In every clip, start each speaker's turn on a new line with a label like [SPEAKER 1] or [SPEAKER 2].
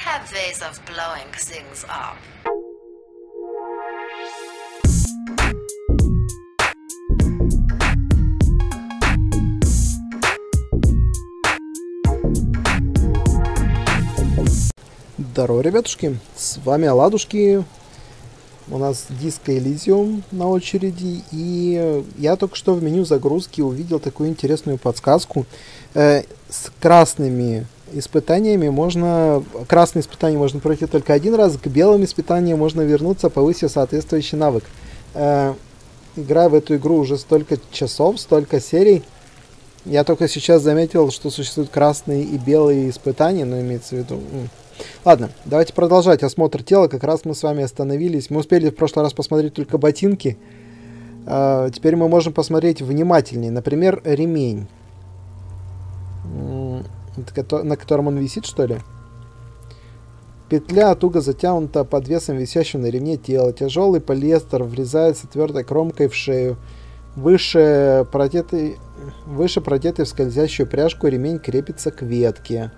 [SPEAKER 1] have ways of blowing things up.
[SPEAKER 2] Здорово, ребятушки, с вами Оладушки. У нас Disco Elysium на очереди, и я только что в меню загрузки увидел такую интересную подсказку. С красными испытаниями красные испытания можно пройти только один раз, к белым испытаниям можно вернуться, повысив соответствующий навык. Играю в эту игру уже столько часов, столько серий. Я только сейчас заметил, что существуют красные и белые испытания, но имеется в виду... Ладно, давайте продолжать осмотр тела. Как раз мы с вами остановились. Мы успели в прошлый раз посмотреть только ботинки. Теперь мы можем посмотреть внимательнее. Например, ремень. На котором он висит, что ли? Петля туго затянута под весом висящего на ремне тела. Тяжелый полиэстер врезается твердой кромкой в шею. Выше продетый в скользящую пряжку ремень крепится к ветке.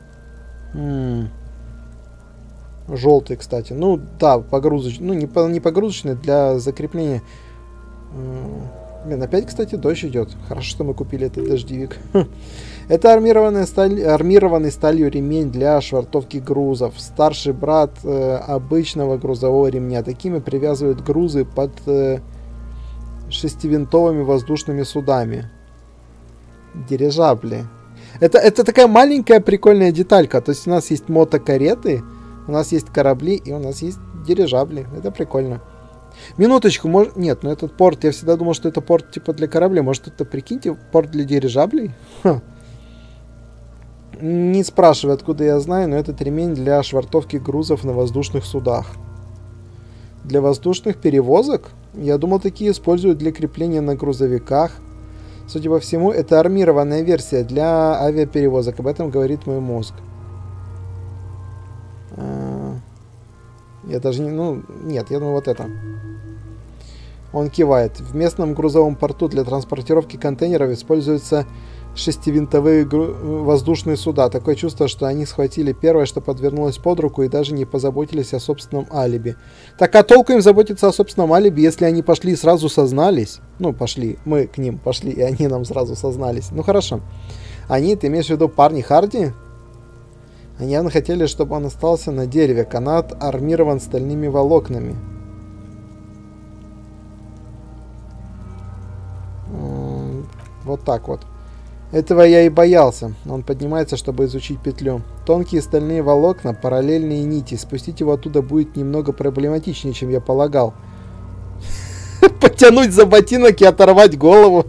[SPEAKER 2] Желтый, кстати. Ну, да, погрузочный. Ну, не погрузочный, для закрепления. Блин, опять, кстати, дождь идет. Хорошо, что мы купили этот дождевик. Это армированный сталью ремень для швартовки грузов. Старший брат обычного грузового ремня. Такими привязывают грузы под шестивинтовыми воздушными судами. Дирижабли. Это такая маленькая прикольная деталька. То есть у нас есть мотокареты, у нас есть корабли и у нас есть дирижабли. Это прикольно. Минуточку, нет, ну этот порт, я всегда думал, что это порт типа для кораблей. Может это, прикиньте, порт для дирижаблей? Ха. Не спрашивай, откуда я знаю, но этот ремень для швартовки грузов на воздушных судах. Для воздушных перевозок? Я думал, такие используют для крепления на грузовиках. Судя по всему, это армированная версия для авиаперевозок. Об этом говорит мой мозг. Я даже не... Ну, нет, я думаю, вот это. Он кивает. В местном грузовом порту для транспортировки контейнеров используются шестивинтовые воздушные суда. Такое чувство, что они схватили первое, что подвернулось под руку, и даже не позаботились о собственном алиби. Так, а толку им заботиться о собственном алиби, если они пошли и сразу сознались? Ну, пошли. Мы к ним пошли, и они нам сразу сознались. Ну, хорошо. Они, ты имеешь в виду парни Харди? Они явно хотели, чтобы он остался на дереве. Канат армирован стальными волокнами. Вот так вот. Этого я и боялся. Он поднимается, чтобы изучить петлю. Тонкие стальные волокна, параллельные нити. Спустить его оттуда будет немного проблематичнее, чем я полагал. Потянуть за ботинок и оторвать голову.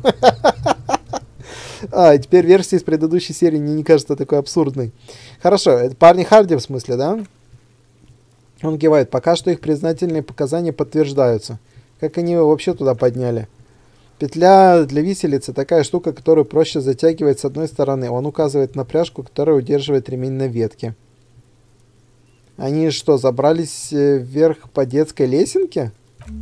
[SPEAKER 2] Теперь версия из предыдущей серии мне не кажется такой абсурдной. Хорошо, это парни Харди в смысле, да? Он кивает. Пока что их признательные показания подтверждаются. Как они его вообще туда подняли? Петля для виселицы такая штука, которую проще затягивать с одной стороны. Он указывает на пряжку, которая удерживает ремень на ветке. Они что, забрались вверх по детской лесенке?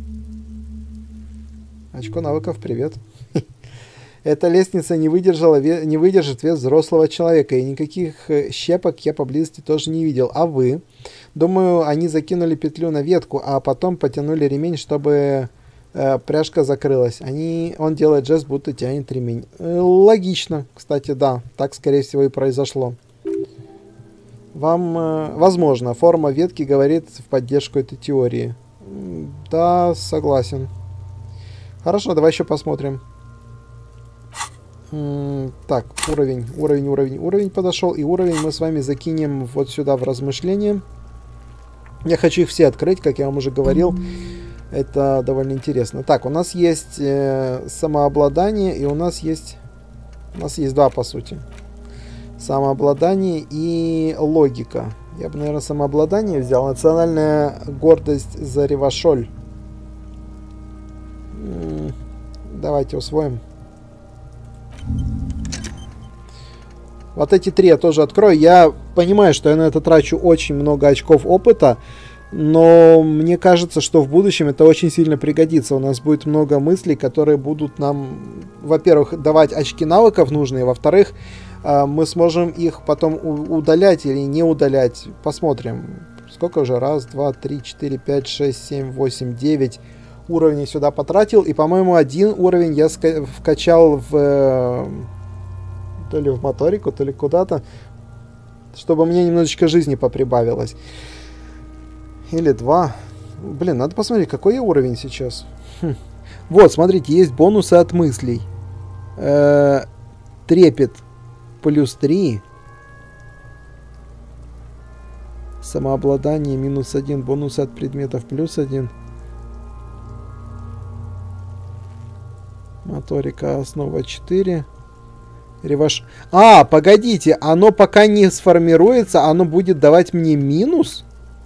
[SPEAKER 2] Очко навыков, привет. Эта лестница не выдержит вес взрослого человека, и никаких щепок я поблизости тоже не видел. А вы? Думаю, они закинули петлю на ветку, а потом потянули ремень, чтобы пряжка закрылась. Он делает жест, будто тянет ремень. Логично, кстати, да. Так, скорее всего, и произошло. Возможно, форма ветки говорит в поддержку этой теории. Да, согласен. Хорошо, давай еще посмотрим. Так, уровень подошел, и уровень мы с вами закинем вот сюда в размышления. Я хочу их все открыть, как я вам уже говорил. Это довольно интересно. Так, у нас есть самообладание, и у нас есть два, по сути. Самообладание и логика. Я бы, наверное, самообладание взял. Национальная гордость за Ревашоль. Давайте усвоим. Вот эти три я тоже открою. Я понимаю, что я на это трачу очень много очков опыта, но мне кажется, что в будущем это очень сильно пригодится. У нас будет много мыслей, которые будут нам, во-первых, давать очки навыков нужные, во-вторых, мы сможем их потом удалять или не удалять. Посмотрим. Сколько уже? Раз, два, три, четыре, пять, шесть, семь, восемь, 9 уровней сюда потратил. И, по-моему, один уровень я вкачал в... то ли в моторику, то ли куда-то, чтобы мне немножечко жизни поприбавилось. Или 2. Блин, надо посмотреть, какой я уровень сейчас. Вот, смотрите, есть бонусы от мыслей. Трепет плюс 3. Самообладание минус 1. Бонусы от предметов плюс 1. Моторика основа 4. Реваш... А, погодите, оно пока не сформируется, оно будет давать мне минус?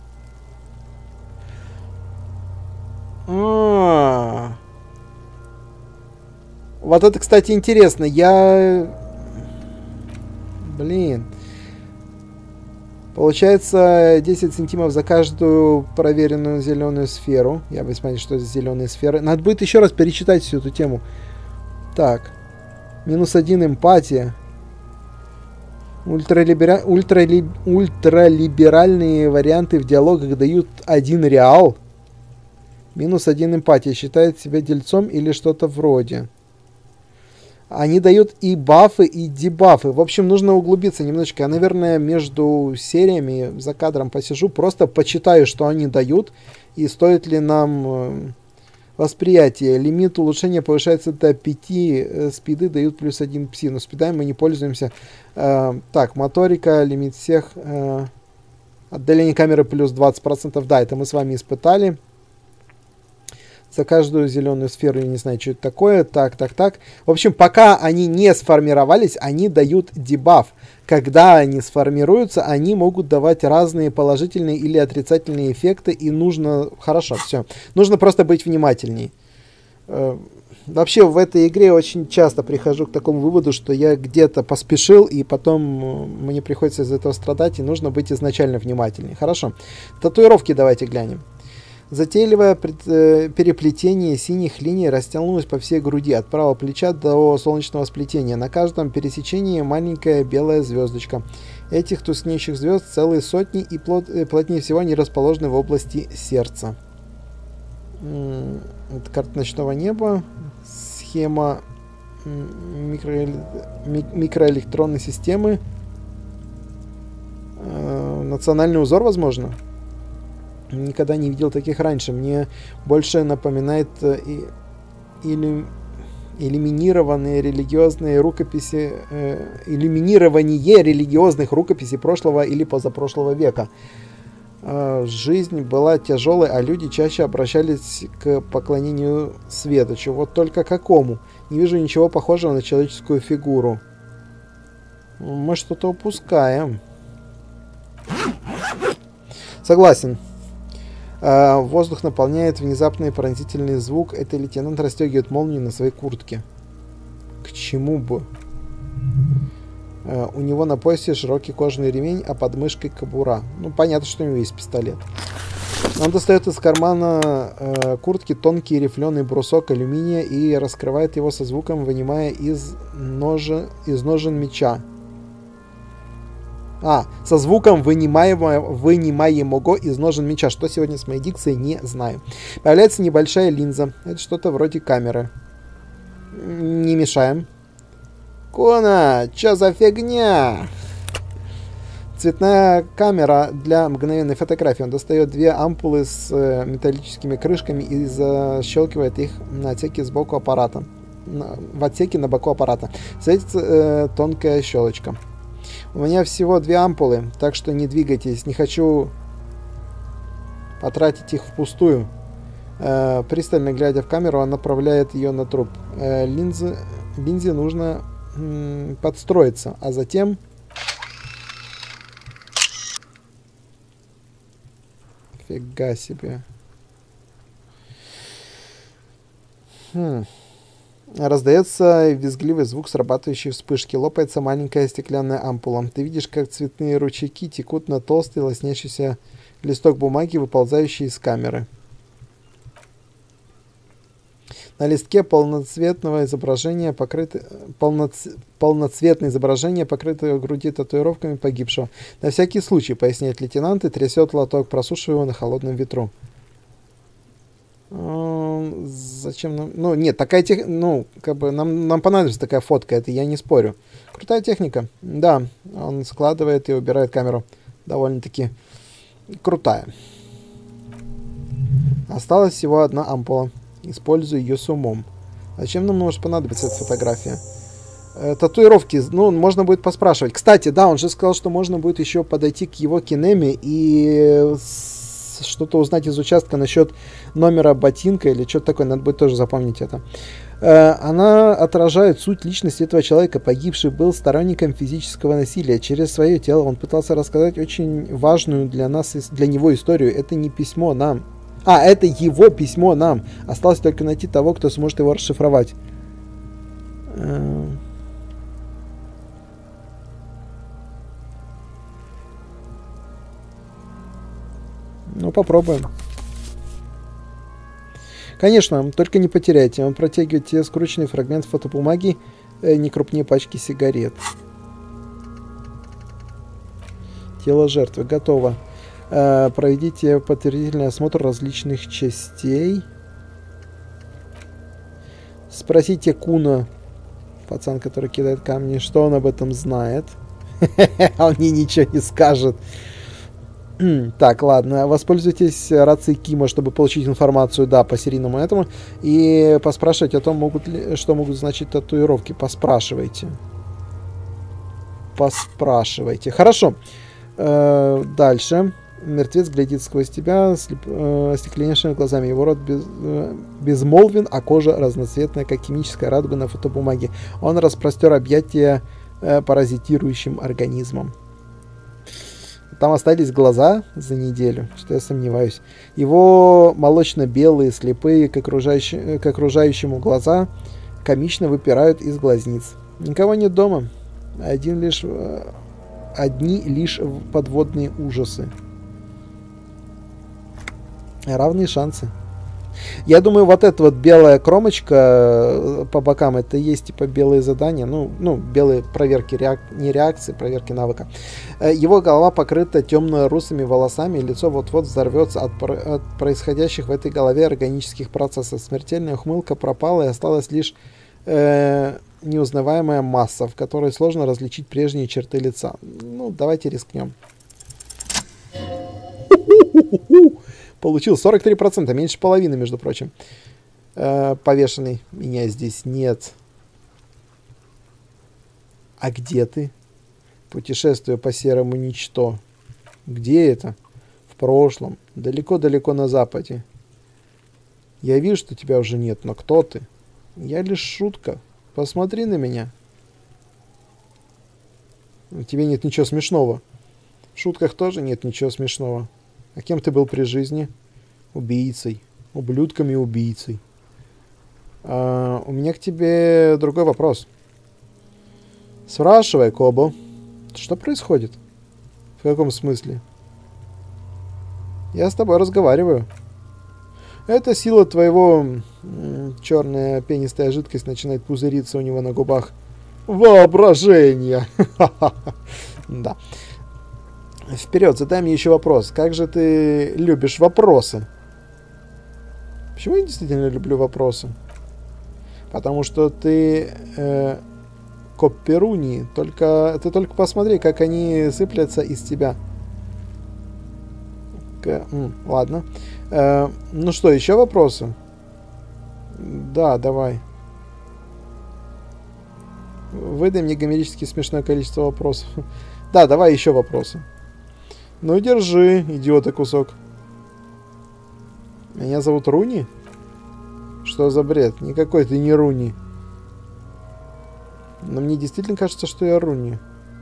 [SPEAKER 2] Вот это, кстати, интересно. Блин. Получается 10 сантимов за каждую проверенную зеленую сферу. Я бы смотрел, что это зеленые сферы. Надо будет еще раз перечитать всю эту тему. Так. Минус 1 эмпатия. Ультралиберальные варианты в диалогах дают 1 реал. Минус 1 эмпатия. Считает себя дельцом или что-то вроде. Они дают и бафы, и дебафы. В общем, нужно углубиться немножечко. Я, наверное, между сериями за кадром посижу. Просто почитаю, что они дают. И стоит ли нам восприятие. Лимит улучшения повышается до 5. Спиды дают плюс 1 пси. Но спидами мы не пользуемся. Так, моторика, лимит всех. Отдаление камеры плюс 20%. Да, это мы с вами испытали. За каждую зеленую сферу, я не знаю, что это такое. Так. В общем, пока они не сформировались, они дают дебаф. Когда они сформируются, они могут давать разные положительные или отрицательные эффекты. И нужно... Хорошо, все. Нужно просто быть внимательней. Вообще, в этой игре очень часто прихожу к такому выводу, что я где-то поспешил, и потом мне приходится из-за этого страдать, и нужно быть изначально внимательней. Хорошо. Татуировки давайте глянем. Затейливое переплетение синих линий растянулось по всей груди, от правого плеча до солнечного сплетения. На каждом пересечении маленькая белая звездочка. Этих тускнеющих звезд целые сотни, и плотнее всего они расположены в области сердца. Это карта ночного неба. Схема микроэлектронной системы. Национальный узор, возможно? Никогда не видел таких раньше. Мне больше напоминает элиминированные религиозные рукописи, элиминирование религиозных рукописей прошлого или позапрошлого века. Жизнь была тяжелой, а люди чаще обращались к поклонению светочу. Вот только какому? Не вижу ничего похожего на человеческую фигуру. Мы что-то упускаем. Согласен. Воздух наполняет внезапный пронзительный звук. Это лейтенант расстегивает молнию на своей куртке. К чему бы? У него на поясе широкий кожаный ремень, а под мышкой кобура. Ну, понятно, что у него есть пистолет. Он достает из кармана куртки тонкий рифленый брусок алюминия и раскрывает его со звуком, вынимая из ножен меча. Со звуком вынимаемого из ножен меча. Что сегодня с моей дикцией, не знаю. Появляется небольшая линза. Это что-то вроде камеры. Не мешаем. Кона, чё за фигня? Цветная камера для мгновенной фотографии. Он достает 2 ампулы с металлическими крышками и защелкивает их на отсеке сбоку аппарата. В отсеке на боку аппарата. Светится тонкая щелочка. У меня всего 2 ампулы, так что не двигайтесь. Не хочу потратить их впустую. Пристально глядя в камеру, он направляет ее на труп. Линзе нужно подстроиться, а затем... Фига себе. Раздается визгливый звук срабатывающей вспышки. Лопается маленькая стеклянная ампула. Ты видишь, как цветные ручейки текут на толстый лоснящийся листок бумаги, выползающий из камеры. На листке полноцветное изображение полноцветное изображение, покрытое груди татуировками погибшего. На всякий случай, поясняет лейтенант и трясет лоток, просушивая его на холодном ветру. Зачем нам... Ну, нет, такая техника... Ну, как бы нам понадобится такая фотка, это я не спорю. Крутая техника. Да, он складывает и убирает камеру. Довольно-таки крутая. Осталась всего одна ампула. Использую ее с умом. Зачем нам может понадобиться эта фотография? Татуировки, ну, можно будет поспрашивать. Кстати, да, он же сказал, что можно будет еще подойти к его кинеме и что-то узнать из участка насчет номера ботинка или что-то такое. Надо будет тоже запомнить это. Она отражает суть личности этого человека. Погибший был сторонником физического насилия. Через свое тело он пытался рассказать очень важную для нас, для него историю. Это не письмо нам. Это его письмо нам. Осталось только найти того, кто сможет его расшифровать. Ну, попробуем. Конечно, только не потеряйте. Он протягивает тебе скрученный фрагмент фотобумаги, не крупнее пачки сигарет. Тело жертвы готово. Проведите подтвердительный осмотр различных частей. Спросите Куна, пацан, который кидает камни, что он об этом знает. Он мне ничего не скажет. Так, ладно. Воспользуйтесь рацией Кима, чтобы получить информацию, да, по серийному этому. И поспрашивать о том, что могут значить татуировки. Поспрашивайте. Поспрашивайте. Хорошо. Дальше. Мертвец глядит сквозь тебя остекленевшими глазами. Его рот безмолвен, а кожа разноцветная, как химическая радуга на фотобумаге. Он распростер объятия паразитирующим организмом. Там остались глаза за неделю, что я сомневаюсь. Его молочно-белые, слепые к окружающему глаза комично выпирают из глазниц. Никого нет дома. Одни лишь подводные ужасы. Равные шансы. Я думаю, вот эта вот белая кромочка по бокам, это и есть типа белые задания, ну белые проверки, не реакции, проверки навыка. Его голова покрыта темно-русыми волосами, и лицо вот-вот взорвется от происходящих в этой голове органических процессов. Смертельная ухмылка пропала, и осталась лишь неузнаваемая масса, в которой сложно различить прежние черты лица. Ну, давайте рискнем. Получил 43%, меньше половины, между прочим. Повешенный. Меня здесь нет. А где ты? Путешествуя по серому ничто. Где это? В прошлом. Далеко-далеко на западе. Я вижу, что тебя уже нет, но кто ты? Я лишь шутка. Посмотри на меня. У тебя нет ничего смешного. В шутках тоже нет ничего смешного. А кем ты был при жизни? Убийцей. Ублюдком и убийцей. У меня к тебе другой вопрос. Спрашивай, Кобо. Что происходит? В каком смысле? Я с тобой разговариваю. Это сила твоего... Черная пенистая жидкость начинает пузыриться у него на губах. Воображение! Да. Вперед, задай мне еще вопрос. Как же ты любишь вопросы? Почему я действительно люблю вопросы? Потому что ты копперуни. Ты только посмотри, как они сыплятся из тебя. Ладно. Ну что, еще вопросы? Да, давай. Выдай мне гомерически смешное количество вопросов. Да, давай еще вопросы. Ну держи, идиота кусок. Меня зовут Руни? Что за бред? Никакой ты не Руни. Но мне действительно кажется, что я Руни.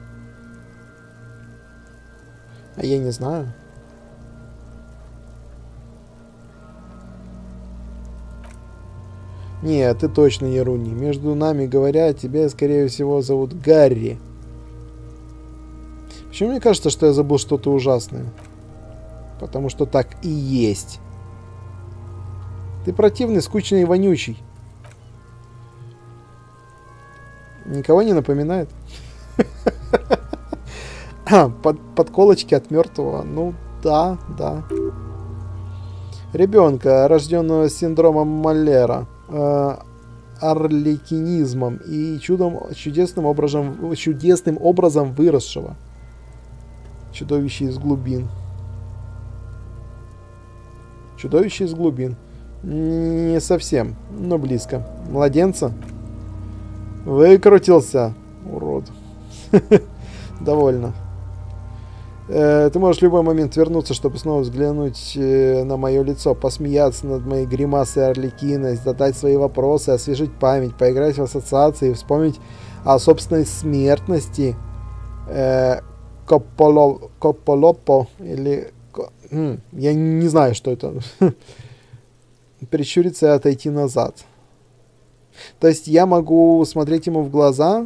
[SPEAKER 2] А я не знаю. Нет, ты точно не Руни. Между нами говоря, тебя, скорее всего, зовут Гарри. Почему мне кажется, что я забыл что-то ужасное? Потому что так и есть. Ты противный, скучный и вонючий. Никого не напоминает? Подколочки от мертвого. Ну, да. Ребенка, рожденного синдромом Маллера, арлекинизмом и чудесным образом выросшего. Чудовище из глубин. Чудовище из глубин. Не совсем, но близко. Младенца? Выкрутился, урод. Довольно. Ты можешь в любой момент вернуться, чтобы снова взглянуть на мое лицо, посмеяться над моей гримасой Арлекина, задать свои вопросы, освежить память, поиграть в ассоциации, вспомнить о собственной смертности. Копполопо или... Я не знаю, что это. Прищуриться и отойти назад. То есть я могу смотреть ему в глаза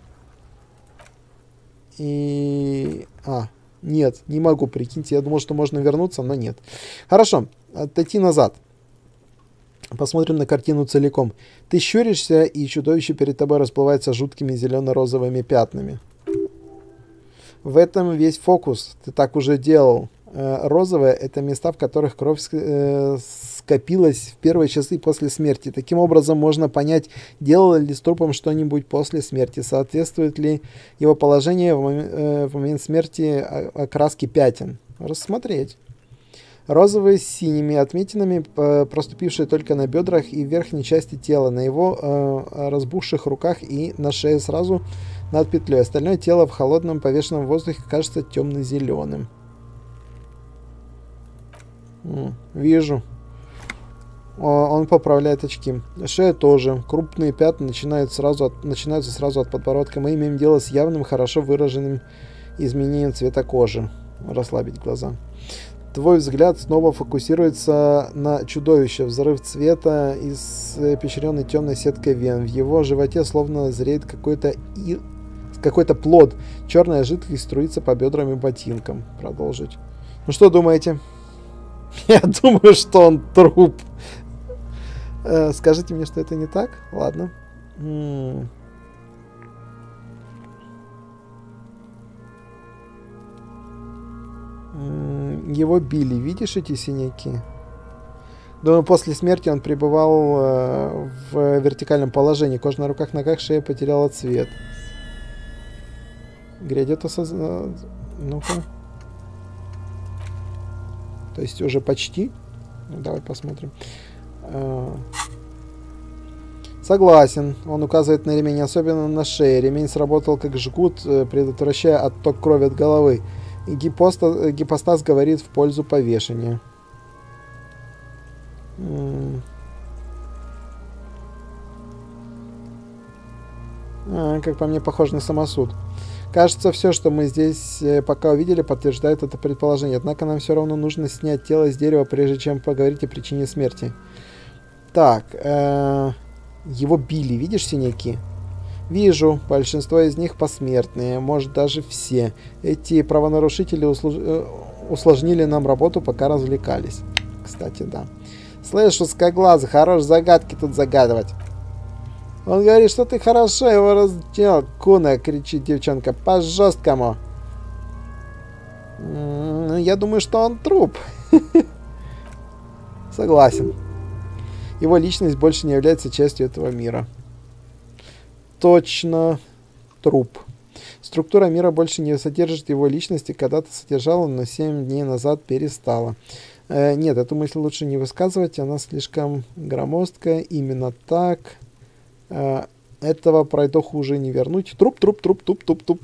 [SPEAKER 2] и... Нет, не могу, прикиньте. Я думал, что можно вернуться, но нет. Хорошо, отойти назад. Посмотрим на картину целиком. Ты щуришься, и чудовище перед тобой расплывается жуткими зелено-розовыми пятнами. В этом весь фокус. Ты так уже делал. Розовые — это места, в которых кровь скопилась в первые часы после смерти. Таким образом, можно понять, делало ли с трупом что-нибудь после смерти, соответствует ли его положение в момент смерти окраске пятен. Рассмотреть. Розовые с синими отметинами, проступившие только на бедрах и верхней части тела, на его разбухших руках и на шее сразу над петлей. Остальное тело в холодном повешенном воздухе кажется темно-зеленым. Вижу. Он поправляет очки. Шея тоже. Крупные пятна начинаются сразу от подбородка. Мы имеем дело с явным, хорошо выраженным изменением цвета кожи. Расслабить глаза. Твой взгляд снова фокусируется на чудовище. Взрыв цвета испещренный темной сеткой вен. В его животе словно зреет какой-то плод. Черная жидкость струится по бедрам и ботинкам. Продолжить. Ну что думаете? Я думаю, что он труп. Скажите мне, что это не так? Ладно. Его били. Видишь эти синяки? Думаю, после смерти он пребывал в вертикальном положении. Кожа на руках, ногах, шея потеряла цвет. Грядет осознание. Ну-ка. То есть уже почти. Ну, давай посмотрим. Согласен. Он указывает на ремень, особенно на шее. Ремень сработал как жгут, предотвращая отток крови от головы. И гипостаз говорит в пользу повешения. Как по мне, похоже на самосуд. Кажется, все, что мы здесь пока увидели, подтверждает это предположение. Однако нам все равно нужно снять тело с дерева, прежде чем поговорить о причине смерти. Так, его били. Видишь синяки? Вижу. Большинство из них посмертные. Может, даже все. Эти правонарушители усложнили нам работу, пока развлекались. Кстати, да. Слышь, узкоглазый, хорош загадки тут загадывать. Он говорит, что ты хорошо его разделал. Куна, кричит девчонка, по-жесткому. Я думаю, что он труп. Согласен. Его личность больше не является частью этого мира. Точно. Труп. Структура мира больше не содержит его личности. Когда-то содержала, но 7 дней назад перестала. Нет, эту мысль лучше не высказывать. Она слишком громоздкая. Именно так. Этого пройдоху уже не вернуть. Труп. Туп.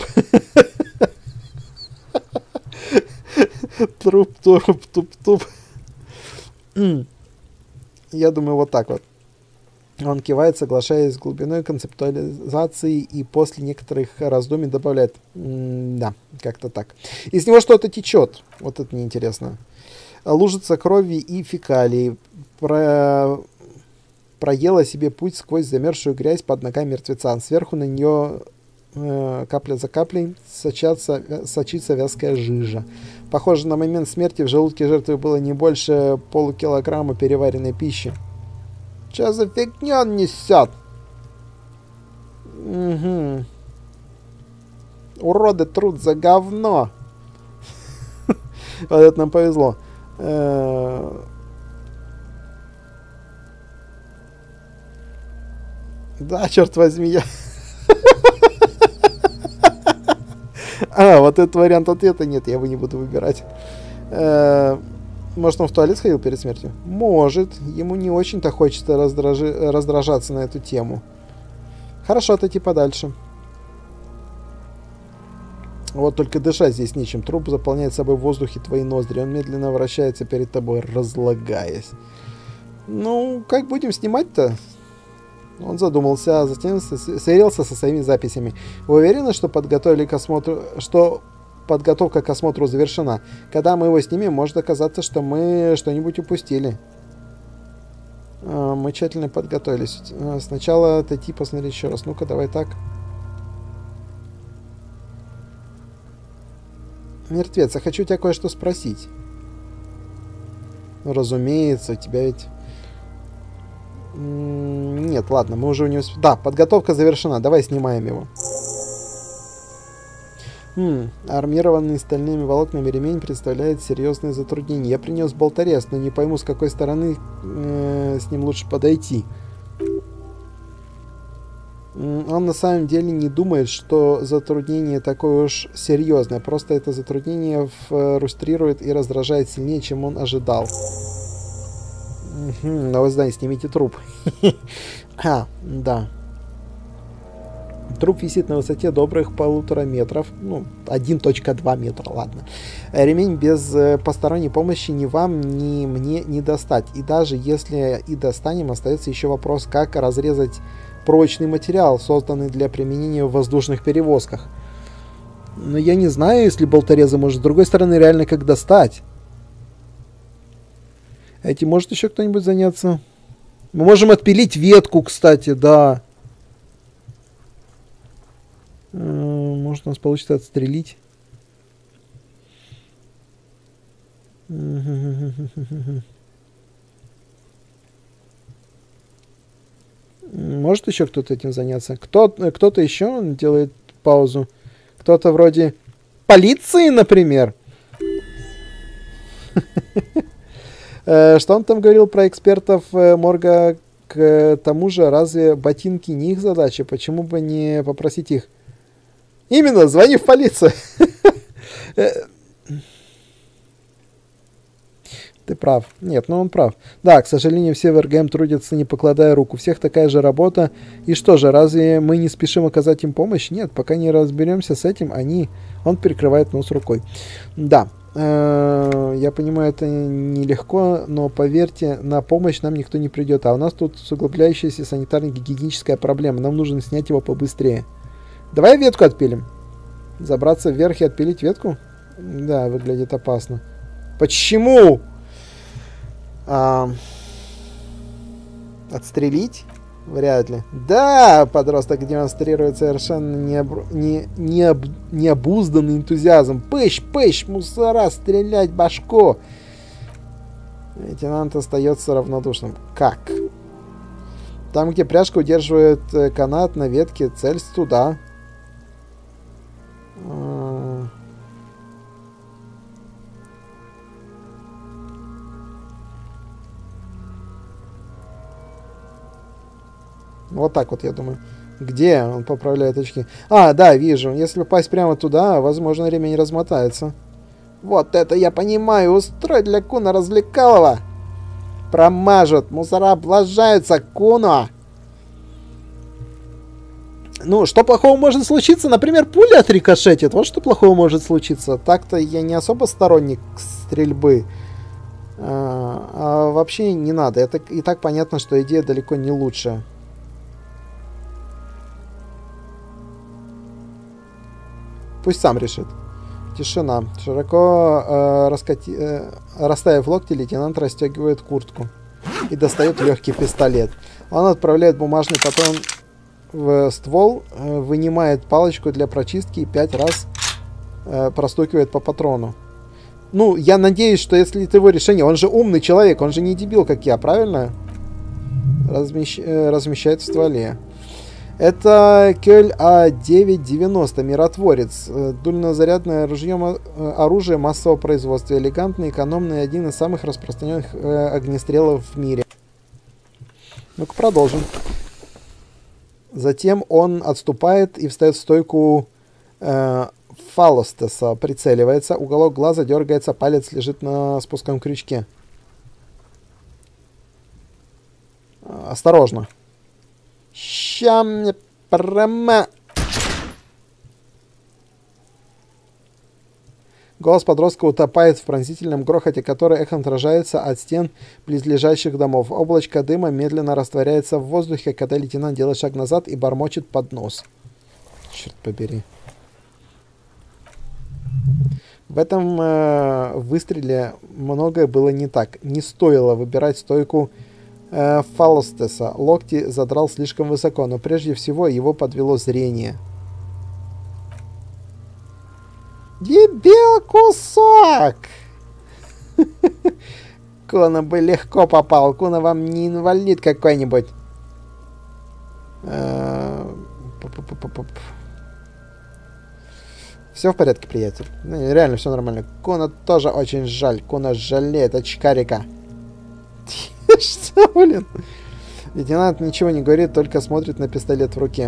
[SPEAKER 2] Туп. Я думаю, вот так вот. Он кивает, соглашаясь с глубиной концептуализации, и после некоторых раздумий добавляет: да, как-то так. Из него что-то течет. Вот это мне интересно. Лужица крови и фекалий проела себе путь сквозь замерзшую грязь под ногами мертвеца. Сверху на нее капля за каплей сочится вязкая жижа. Похоже, на момент смерти в желудке жертвы было не больше полукилограмма переваренной пищи. Что за фигня он несет? Угу. Уроды труд за говно. Вот это нам повезло. Да, черт возьми, я... Вот этот вариант ответа нет, я его не буду выбирать. Может, он в туалет сходил перед смертью? Может. Ему не очень-то хочется раздражаться на эту тему. Хорошо, отойти подальше. Вот только дышать здесь нечем. Труп заполняет собой в воздухе твои ноздри. Он медленно вращается перед тобой, разлагаясь. Ну, как будем снимать-то? Он задумался, а затем сверился со своими записями. Вы уверены, что подготовили к осмотру... что подготовка к осмотру завершена? Когда мы его снимем, может оказаться, что мы что-нибудь упустили. Мы тщательно подготовились. Сначала отойти, посмотреть еще раз. Ну-ка, давай так. Мертвец, я хочу тебя кое-что спросить. Ну, разумеется, у тебя ведь... Нет, ладно, мы уже у него... Да, подготовка завершена. Давай снимаем его. Армированный стальными волокнами ремень представляет серьезные затруднения. Я принес болторез, но не пойму, с какой стороны с ним лучше подойти. Он на самом деле не думает, что затруднение такое уж серьезное. Просто это затруднение фрустрирует и раздражает сильнее, чем он ожидал. На воздай, снимите труп. Да. Труп висит на высоте добрых 1,5 метров. Ну, 1,2 метра, ладно. Ремень без посторонней помощи ни вам, ни мне не достать. И даже если и достанем, остается еще вопрос, как разрезать прочный материал, созданный для применения в воздушных перевозках. Но я не знаю, если болторезы может. С другой стороны, реально как достать. Этим может еще кто-нибудь заняться? Мы можем отпилить ветку, кстати, да. Может, у нас получится отстрелить. Может еще кто-то этим заняться? Кто-то еще делает паузу. Кто-то вроде полиции, например. Что он там говорил про экспертов морга? К тому же, разве ботинки не их задача? Почему бы не попросить их? Именно, звони в полицию. Ты прав. Нет, ну он прав. Да, к сожалению, все в РГМ трудятся, не покладая рук. У всех такая же работа. И что же, разве мы не спешим оказать им помощь? Нет, пока не разберемся с этим, он перекрывает нос рукой. Да, я понимаю, это нелегко, но поверьте, на помощь нам никто не придет. А у нас тут усугубляющаяся санитарно-гигиеническая проблема. Нам нужно снять его побыстрее. Давай ветку отпилим. Забраться вверх и отпилить ветку? Да, выглядит опасно. Почему? Отстрелить? Вряд ли. Да, подросток демонстрирует совершенно необузданный энтузиазм. Пыщ, пыщ, мусора, стрелять башку. Лейтенант остается равнодушным. Как? Там, где пряжка удерживает канат на ветке, целься туда. Вот так вот, я думаю. Где? Он поправляет очки. А, да, вижу. Если попасть прямо туда, возможно, ремень размотается. Вот это я понимаю. Устроить для Куна развлекалово. Промажут. Мусора облажаются, Куно. Ну, что плохого может случиться? Например, пуля отрикошетит. Вот что плохого может случиться. Так-то я не особо сторонник стрельбы. А вообще не надо. Это и так понятно, что идея далеко не лучшая. Пусть сам решит. Тишина. Широко расставив локти, лейтенант расстегивает куртку и достает легкий пистолет. Он отправляет бумажный патрон в ствол, вынимает палочку для прочистки и 5 раз простукивает по патрону. Ну, я надеюсь, что если это его решение, он же умный человек, он же не дебил, как я, правильно? Размещает в стволе. Это Кёль А990, миротворец. Дульнозарядное оружие массового производства. Элегантный, экономный, один из самых распространенных огнестрелов в мире. Ну-ка, продолжим. Затем он отступает и встает в стойку Фалостеса. Прицеливается. Уголок глаза дергается, палец лежит на спусковом крючке. Осторожно. Ща мне прямо... Голос подростка утопает в пронзительном грохоте, который эхом отражается от стен близлежащих домов. Облачко дыма медленно растворяется в воздухе, когда лейтенант делает шаг назад и бормочет под нос. Черт побери. В этом выстреле многое было не так. Не стоило выбирать стойку Фалостеса. Локти задрал слишком высоко, но прежде всего его подвело зрение. Дебил кусок! Куна бы легко попал. Куна вам не инвалид какой-нибудь. Все в порядке, приятель. Реально все нормально. Куна тоже очень жаль. Куна жалеет очкарика. Что, блин? Лейтенант ничего не говорит, только смотрит на пистолет в руке.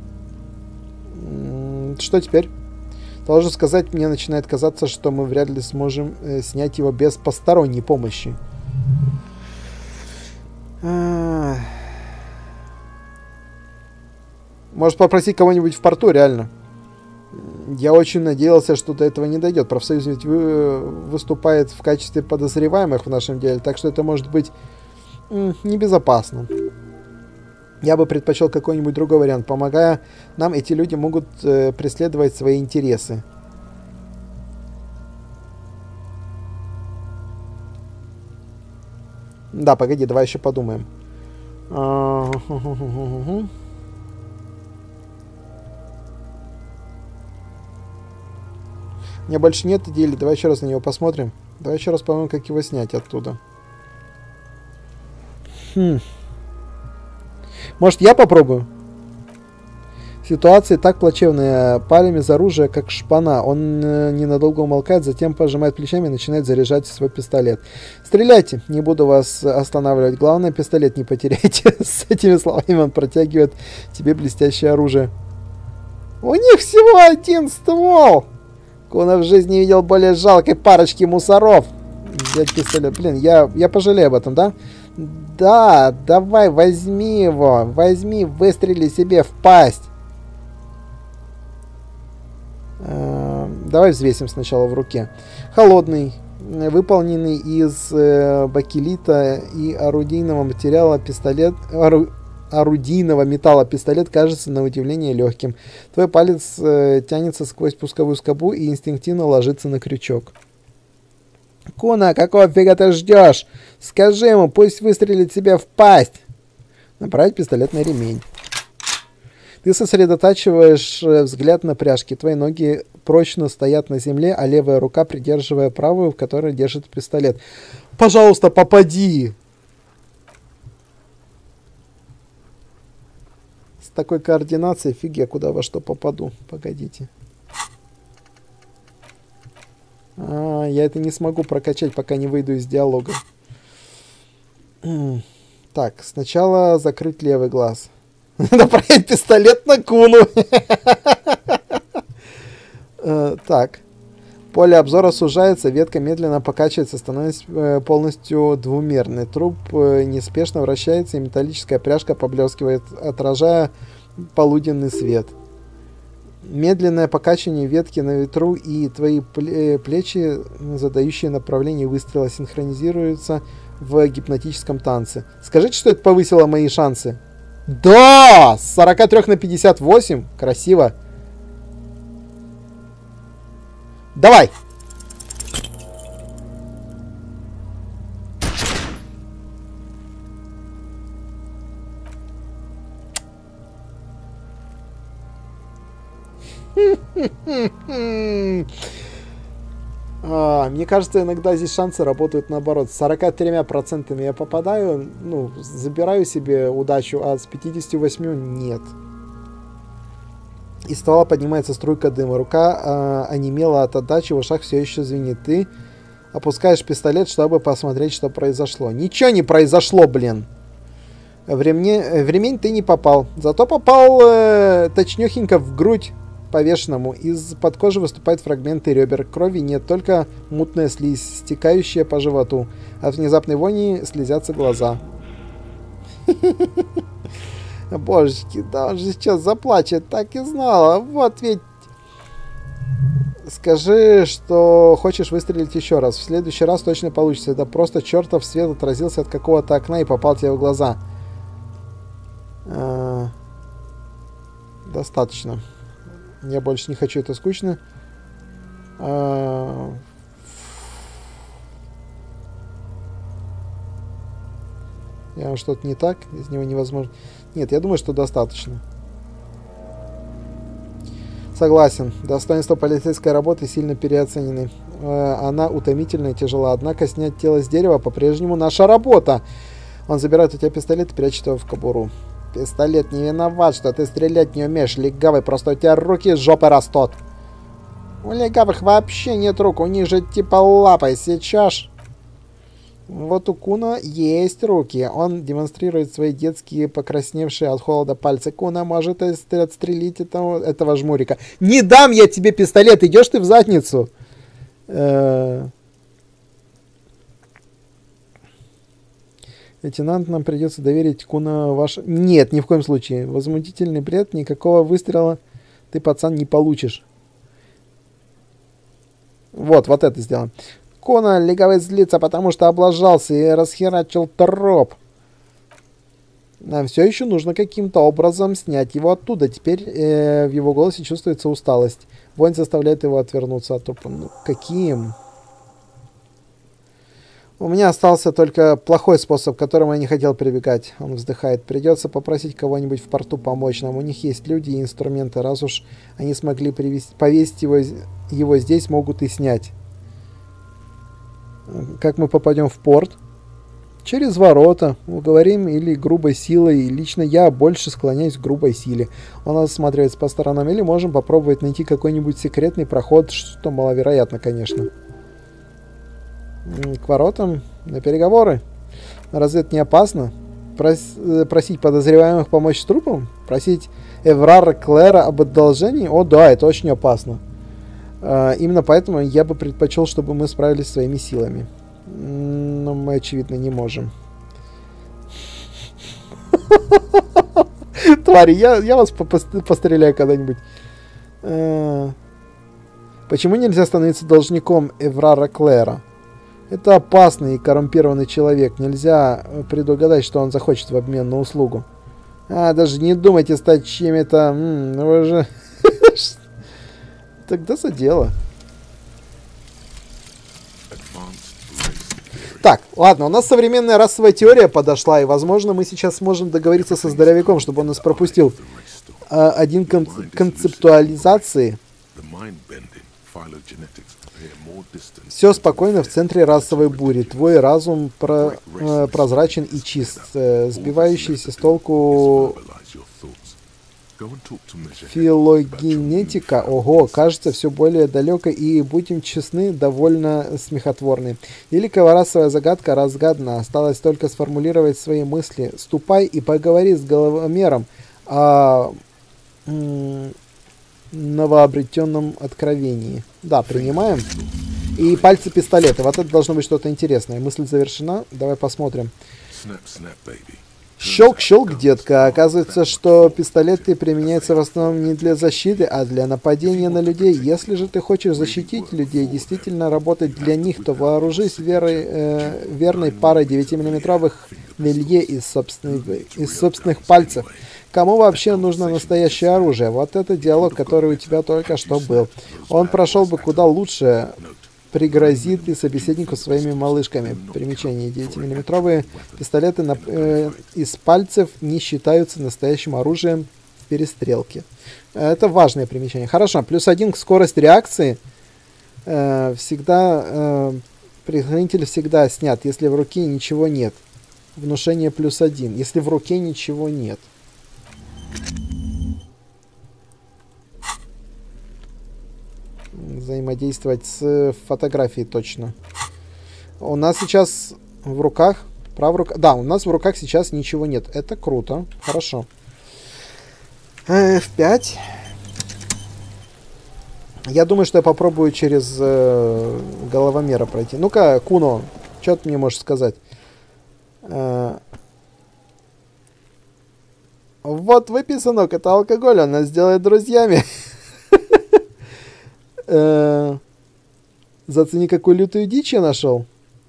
[SPEAKER 2] Что теперь? Должен сказать, мне начинает казаться, что мы вряд ли сможем снять его без посторонней помощи. Может попросить кого-нибудь в порту, реально. Я очень надеялся, что до этого не дойдет. Профсоюз ведь выступает в качестве подозреваемых в нашем деле, так что это может быть небезопасно. Я бы предпочел какой-нибудь другой вариант. Помогая нам, эти люди могут преследовать свои интересы. Да, погоди, давай еще подумаем. У меня больше нет идеи, давай еще раз на него посмотрим. Давай еще раз подумаем, как его снять оттуда. Может, я попробую? Ситуация так плачевная. Парень из оружия, как шпана. Он ненадолго умолкает, затем пожимает плечами и начинает заряжать свой пистолет. Стреляйте, не буду вас останавливать. Главное, пистолет не потеряйте. С этими словами он протягивает тебе блестящее оружие. У них всего один ствол. Куна в жизни не видел более жалкой парочки мусоров. Взять пистолет. Блин, я пожалею об этом, да? Да, давай, возьми его. Возьми, выстрели себе в пасть. Давай взвесим сначала в руке. Холодный, выполненный из бакелита и орудийного материала пистолет... орудийного металла пистолет кажется на удивление легким. Твой палец тянется сквозь пусковую скобу и инстинктивно ложится на крючок. Куна, какого фига ты ждешь? Скажи ему, пусть выстрелит себе в пасть. Направить пистолет на ремень. Ты сосредотачиваешь взгляд на пряжки. Твои ноги прочно стоят на земле, а левая рука, придерживая правую, в которой держит пистолет. Пожалуйста, попади! С такой координацией фиг я куда во что попаду. Погодите. Я это не смогу прокачать, пока не выйду из диалога. Так, сначала закрыть левый глаз. Направить пистолет на Куну. Так. Поле обзора сужается, ветка медленно покачивается, становится полностью двумерной. Труп неспешно вращается, и металлическая пряжка поблескивает, отражая полуденный свет. Медленное покачивание ветки на ветру и твои плечи, задающие направление выстрела, синхронизируются в гипнотическом танце. Скажите, что это повысило мои шансы? Да! С 43 на 58. Красиво. Давай! Мне кажется, иногда здесь шансы работают наоборот. С 43% я попадаю, ну, забираю себе удачу, а с 58% нет. из ствола поднимается струйка дыма. Рука онемела от отдачи, в ушах все еще звенит. Ты опускаешь пистолет, чтобы посмотреть, что произошло. Ничего не произошло, блин. В ремень ты не попал. Зато попал точнёхенько в грудь повешенному. Из-под кожи выступают фрагменты ребер. Крови нет, только мутная слизь, стекающая по животу. От внезапной вони слезятся глаза. Божечки, да он же сейчас заплачет. Так и знала. Вот ведь... Скажи, что хочешь выстрелить еще раз. В следующий раз точно получится. Это просто чертов свет отразился от какого-то окна и попал тебе в глаза. Достаточно. Я больше не хочу, это скучно. Что-то не так. Из него невозможно. Нет, я думаю, что достаточно. Согласен. Достоинства полицейской работы сильно переоценены. Она утомительная и тяжела. Однако снять тело с дерева по-прежнему наша работа. Он забирает у тебя пистолет и прячет его в кобуру. Пистолет не виноват, что ты стрелять не умеешь. Легавый, просто у тебя руки из жопы растут. У легавых вообще нет рук. У них же типа лапы. Сейчас... Вот у Куна есть руки. Он демонстрирует свои детские покрасневшие от холода пальцы. Куна может отстрелить этого жмурика. Не дам я тебе пистолет! Идешь ты в задницу! Лейтенант, нам придется доверить Куна ваш... Нет, ни в коем случае. Возмутительный бред. Никакого выстрела ты, пацан, не получишь. Вот это сделаем. Куна легавый злится, потому что облажался и расхерачил троп. Нам все еще нужно каким-то образом снять его оттуда. Теперь в его голосе чувствуется усталость. Вонь заставляет его отвернуться от трупа. Ну, каким? У меня остался только плохой способ, к которому я не хотел прибегать. Он вздыхает. Придется попросить кого-нибудь в порту помочь нам. У них есть люди и инструменты. Раз уж они смогли повесить его здесь, могут и снять. Как мы попадем в порт? Через ворота. Уговорим или грубой силой. Лично я больше склоняюсь к грубой силе. Он осматривается по сторонам. Или можем попробовать найти какой-нибудь секретный проход, что маловероятно, конечно. К воротам? На переговоры? Разве это не опасно? Просить подозреваемых помочь с трупом? Просить Эврара Клэра об одолжении? О да, это очень опасно. Именно поэтому я бы предпочел, чтобы мы справились своими силами. Но мы, очевидно, не можем. Твари, я вас постреляю когда-нибудь. Почему нельзя становиться должником Эврара Клэра? Это опасный и коррумпированный человек. Нельзя предугадать, что он захочет в обмен на услугу. Даже не думайте стать чем-то... Вы же... Тогда за дело. Так, ладно, у нас современная расовая теория подошла, и, возможно, мы сейчас сможем договориться со здоровяком, чтобы он нас пропустил. Один концептуализации. Все спокойно в центре расовой бури. Твой разум прозрачен и чист. Сбивающийся с толку... Филогенетика, ого, кажется все более далекой и, будем честны, довольно смехотворной. Великая расовая загадка разгадана, осталось только сформулировать свои мысли. Ступай и поговори с головомером о новообретенном откровении. Да, принимаем. И пальцы пистолета. Вот это должно быть что-то интересное. Мысль завершена. Давай посмотрим. Щелк-щелк, детка. Оказывается, что пистолеты применяются в основном не для защиты, а для нападения на людей. Если же ты хочешь защитить людей, действительно работать для них, то вооружись верной парой 9-миллиметровых лилье из собственных пальцев. Кому вообще нужно настоящее оружие? Вот это диалог, который у тебя только что был. Он прошел бы куда лучше... Пригрозит и собеседнику своими малышками. Примечание. 9-миллиметровые пистолеты из пальцев не считаются настоящим оружием в перестрелке. Это важное примечание. Хорошо. +1 к скорости реакции. Предохранитель всегда снят, если в руке ничего нет. Внушение +1. Если в руке ничего нет. взаимодействовать с фотографией точно. У нас сейчас в руках... Да, у нас в руках сейчас ничего нет. Это круто. Хорошо. F5. Я думаю, что я попробую через головомера пройти. Ну-ка, Куно, что ты мне можешь сказать? Вот выпей, сынок, это алкоголь, он нас сделает друзьями. Зацени, какую лютую дичь я нашел.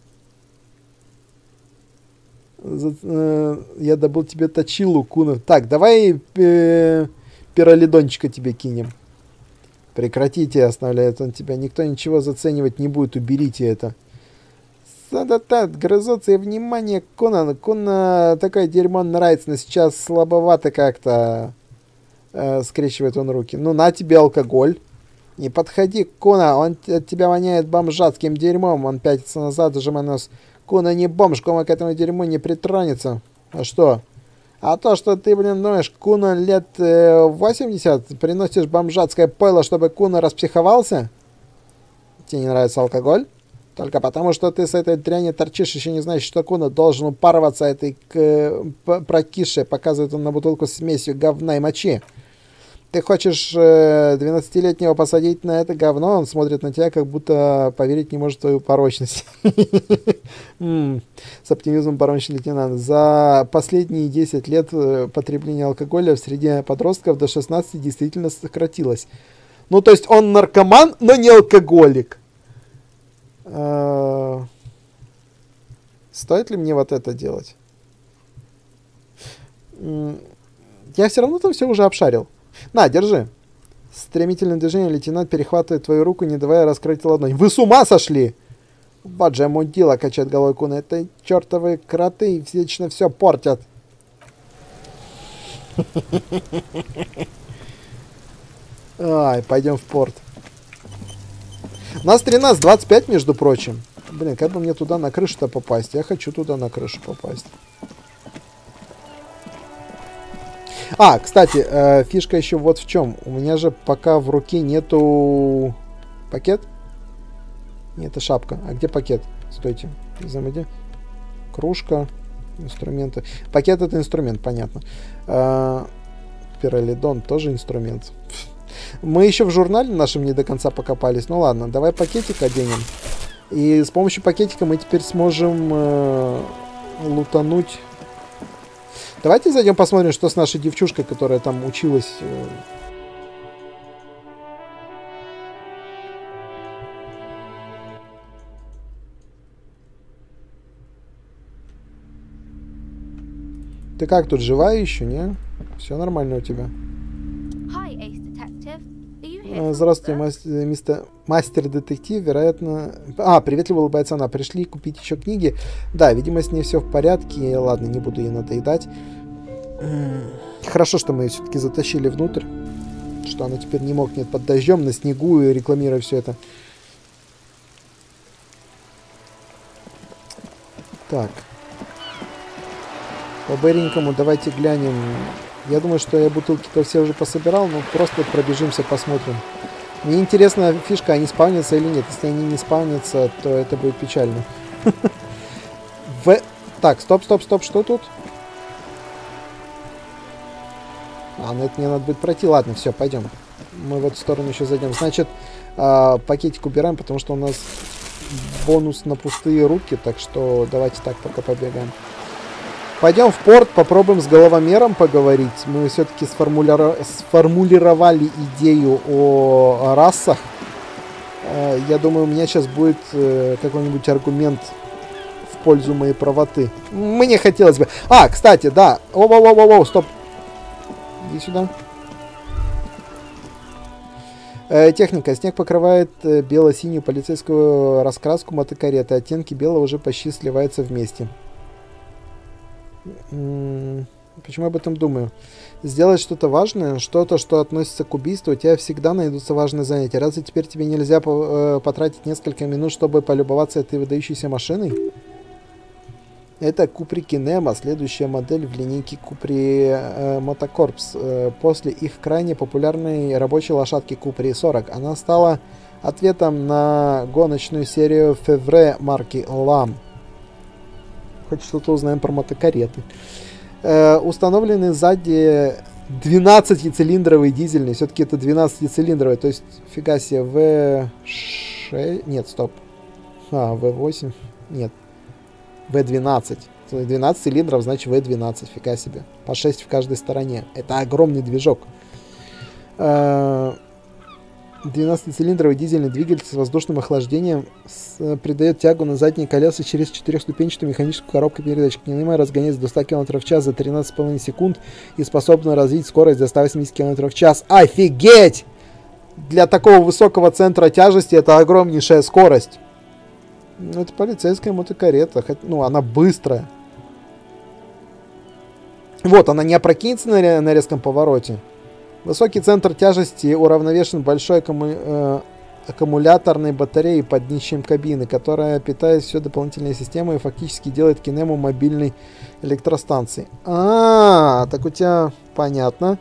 [SPEAKER 2] Я добыл тебе точилу, Куно. Так, давай пиролидончика тебе кинем. Прекратите, оставляет он тебя. Никто ничего заценивать не будет, уберите это. Садатат, грызутся и внимание, Куна такое дерьмо нравится, но сейчас слабовато как-то. Скрещивает он руки. Ну, на тебе алкоголь. Не подходи, Куна, он от тебя воняет бомжатским дерьмом. Он пятится назад, зажимая нос. Куна не бомж, Куна к этому дерьму не притронется. А что? А то, что ты, блин, думаешь, Куна лет 80, приносишь бомжатское пойло, чтобы Куна распсиховался? Тебе не нравится алкоголь? Только потому, что ты с этой дрянью торчишь, еще не значит, что Куна должен упарываться этой прокисшей, показывает он на бутылку с смесью говна и мочи. Ты хочешь 12-летнего посадить на это говно, он смотрит на тебя, как будто поверить не может в твою порочность. С оптимизмом порочный лейтенант. За последние 10 лет потребление алкоголя в среде подростков до 16 действительно сократилось. Ну, то есть он наркоман, но не алкоголик. Стоит ли мне вот это делать? Я все равно там все уже обшарил. На, держи. Стремительным движением лейтенант перехватывает твою руку, не давая раскрыть ладонь. Вы с ума сошли? Вот же мудила, качает головой Куна. Это чертовы кроты вечно все портят. Ай, пойдем в порт. У нас 13:25, между прочим. Блин, как бы мне туда на крышу-то попасть? Я хочу туда на крышу попасть. А, кстати, фишка еще вот в чем. У меня же пока в руке нету... Пакет? Нет, это шапка. А где пакет? Стойте. Кружка. Инструменты. Пакет — это инструмент, понятно. Пиролидон тоже инструмент. Мы еще в журнале нашем не до конца покопались. Ну ладно, давай пакетик оденем. И с помощью пакетика мы теперь сможем лутануть... Давайте зайдем посмотрим, что с нашей девчушкой, которая там училась. Ты как, тут живая еще, не? Все нормально у тебя. Здравствуйте, мастер-детектив, вероятно... приветливо улыбается она. Пришли купить еще книги. Да, видимо, с ней все в порядке. Ладно, не буду ей надоедать. Хорошо, что мы ее все-таки затащили внутрь. Что она теперь не мокнет под дождем, на снегу, и рекламируя все это. Так. По-быренькому давайте глянем... Я думаю, что я бутылки-то все уже пособирал, но просто пробежимся, посмотрим. Мне интересна фишка, они спавнятся или нет. Если они не спавнятся, то это будет печально. Так, стоп, что тут? Ну это мне надо будет пройти. Ладно, все, пойдем. Мы в эту сторону еще зайдем. Значит, пакетик убираем, потому что у нас бонус на пустые руки, так что давайте так пока побегаем. Пойдем в порт, попробуем с головомером поговорить. Мы все-таки сформулировали идею о расах. Я думаю, у меня сейчас будет какой-нибудь аргумент в пользу моей правоты. Мне хотелось бы... кстати, да. Воу, стоп. Иди сюда. Техника. Снег покрывает бело-синюю полицейскую раскраску мотокареты. Оттенки белого уже почти сливаются вместе. Почему я об этом думаю? Сделать что-то важное, что-то, что относится к убийству, у тебя всегда найдутся важные занятия. Разве теперь тебе нельзя потратить несколько минут, чтобы полюбоваться этой выдающейся машиной? Это Купри Кинема, следующая модель в линейке Купри Мотокорпс. После их крайне популярной рабочей лошадки Купри 40. Она стала ответом на гоночную серию Февре марки Lam. Хоть что-то узнаем про мотокареты. Установленный сзади 12-цилиндровый дизельный. Все-таки это 12-цилиндровый. То есть, фига себе, V6... Нет, стоп. V8. Нет. V12. 12 цилиндров, значит V12. Фига себе. По 6 в каждой стороне. Это огромный движок. 12-цилиндровый дизельный двигатель с воздушным охлаждением придает тягу на задние колеса через 4-ступенчатую механическую коробку передач. Кинема разгоняется до 100 км в час за 13,5 секунд и способна развить скорость до 180 км в час. Офигеть! Для такого высокого центра тяжести это огромнейшая скорость. Ну, это полицейская мотокарета. Ну, она быстрая. Вот, она не опрокинется на резком повороте. Высокий центр тяжести уравновешен большой аккумуляторной батареей под днищем кабины, которая питает все дополнительные системы и фактически делает Кинему мобильной электростанцией. Так у тебя понятно.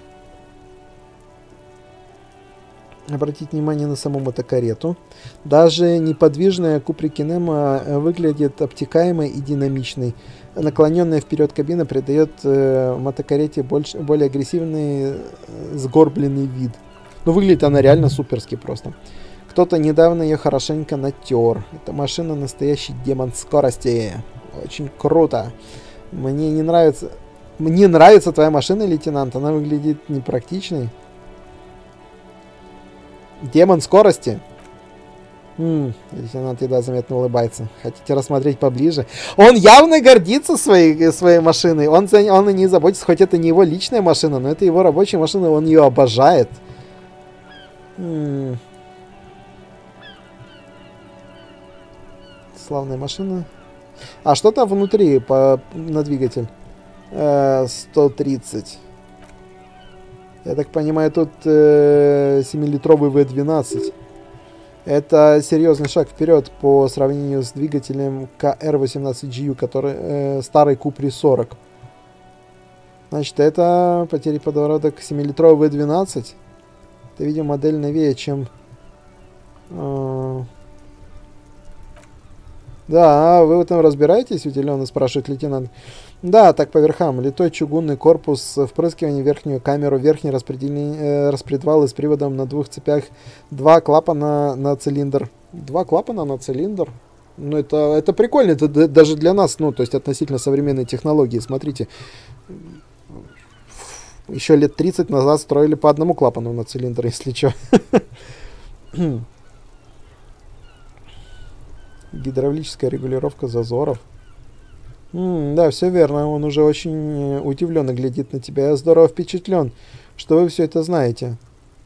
[SPEAKER 2] Обратите внимание на саму мотокарету. Даже неподвижная Купри Кинема выглядит обтекаемой и динамичной. Наклоненная вперед кабина придает мотокарете более агрессивный сгорбленный вид. Но выглядит она реально суперски просто. Кто-то недавно ее хорошенько натер. Эта машина настоящий демон скорости. Очень круто. Мне не нравится... Мне нравится твоя машина, лейтенант. Она выглядит непрактичной. Демон скорости. Лейтенант едва заметно улыбается. Хотите рассмотреть поближе? Он явно гордится своей машиной. Он о ней заботится, хоть это не его личная машина, но это его рабочая машина, он ее обожает. Славная машина. А что там внутри на двигатель? 130. Я так понимаю, тут 7-литровый V12. Это серьезный шаг вперед по сравнению с двигателем KR18GU, который старый Купри 40. Значит, это по теории подвороток 7-литровый V12. Это, видимо, модель новее, чем... Да, вы в этом разбираетесь? Удивленно спрашивает лейтенант. Да, так по верхам. Литой чугунный корпус, впрыскивание в верхнюю камеру, верхний распредвал с приводом на двух цепях, 2 клапана на цилиндр. 2 клапана на цилиндр? Ну, это прикольно, это даже для нас, ну, то есть относительно современной технологии. Смотрите, еще лет 30 назад строили по одному клапану на цилиндр, если что. Гидравлическая регулировка зазоров. Да, все верно. Он уже очень удивленно глядит на тебя. Я здорово впечатлен, что вы все это знаете.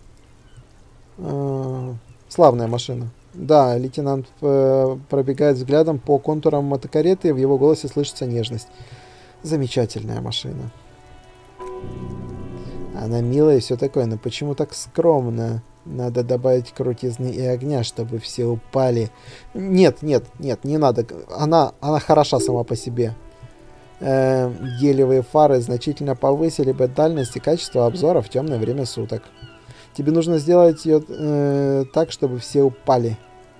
[SPEAKER 2] Славная машина. Да, лейтенант пробегает взглядом по контурам мотокареты, и в его голосе слышится нежность. Замечательная машина. Она милая и все такое, но почему так скромно? Надо добавить крутизны и огня, чтобы все упали. Нет, не надо. Она хороша сама по себе. Гелевые фары значительно повысили бы дальность и качество обзора в темное время суток. Тебе нужно сделать ее так, чтобы все упали.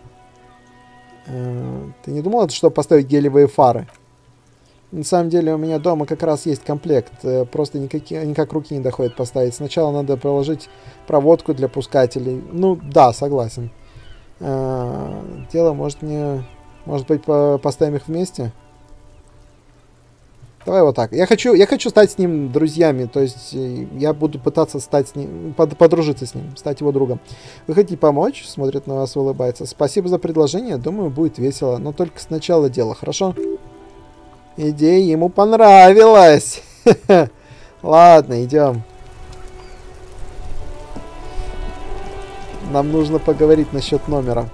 [SPEAKER 2] Ты не думал, что поставить гелевые фары? На самом деле у меня дома как раз есть комплект. Просто никак руки не доходят поставить. Сначала надо проложить проводку для пускателей. Ну да, согласен. Дело может быть поставим их вместе? Давай вот так. Я хочу стать с ним друзьями. То есть я буду пытаться стать с ним, подружиться с ним, стать его другом. Вы хотите помочь? Смотрит на вас, улыбается. Спасибо за предложение. Думаю, будет весело. Но только сначала дело, хорошо? Идея ему понравилась. Ладно, идем. Нам нужно поговорить насчет номера.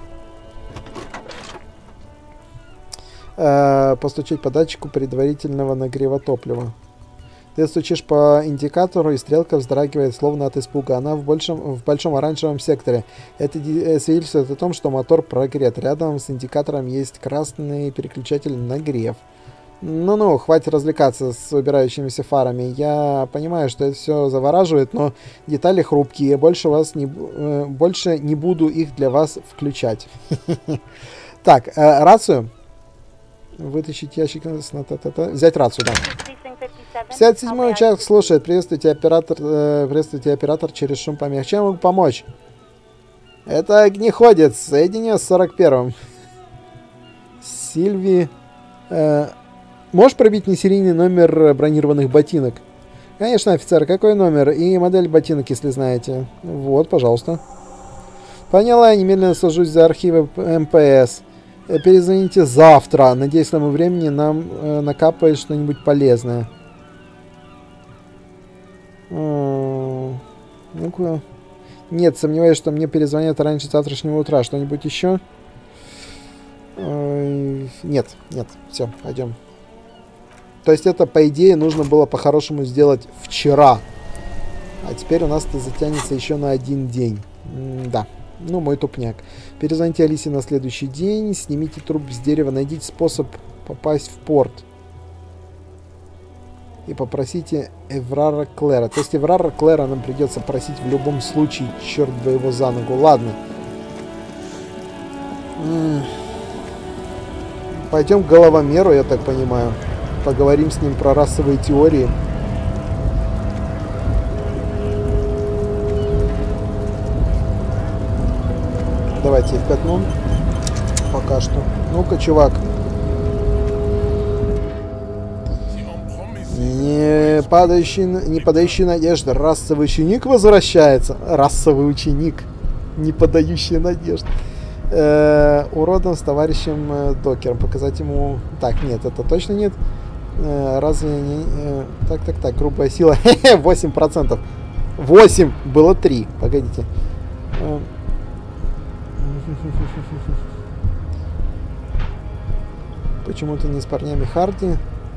[SPEAKER 2] Постучать по датчику предварительного нагрева топлива. Ты стучишь по индикатору, и стрелка вздрагивает, словно от испуга. Она в большом оранжевом секторе. Это свидетельствует о том, что мотор прогрет. Рядом с индикатором есть красный переключатель нагрев. Ну-ну, хватит развлекаться с убирающимися фарами. Я понимаю, что это все завораживает, но детали хрупкие. Больше не буду их для вас включать. Так, рацию. Вытащить ящик. Взять рацию, да. 57-й участок слушает. Приветствуйте, оператор через шум помех. Чем могу помочь? Это огнеходец. Соединение с 41-м. Сильви... можешь пробить несерийный номер бронированных ботинок? Конечно, офицер. Какой номер? И модель ботинок, если знаете. Вот, пожалуйста. Поняла, я немедленно сажусь за архивы МПС. Перезвоните завтра. Надеюсь, к тому времени нам накапает что-нибудь полезное. Ну-ка. Нет, сомневаюсь, что мне перезвонят раньше завтрашнего утра. Что-нибудь еще? Нет, все, пойдем. То есть это, по идее, нужно было по-хорошему сделать вчера. А теперь у нас это затянется еще на один день. Да, ну мой тупняк. Перезвоните Алисе на следующий день, снимите труп с дерева, найдите способ попасть в порт. И попросите Эврара Клэра. То есть Эврара Клэра нам придется просить в любом случае, черт бы его за ногу. Ладно. Пойдем к головомеру, я так понимаю. Поговорим с ним про расовые теории. Давайте их пятном. Пока что. Ну-ка, чувак. Не подающий надежды. Расовый ученик возвращается. Расовый ученик. Не подающий надежд. Уродом с товарищем Докером. Показать ему... Так, нет, это точно нет. Разве не... Так, грубая сила. 8%. 8. Было 3. Погодите. Почему-то не с парнями Харди.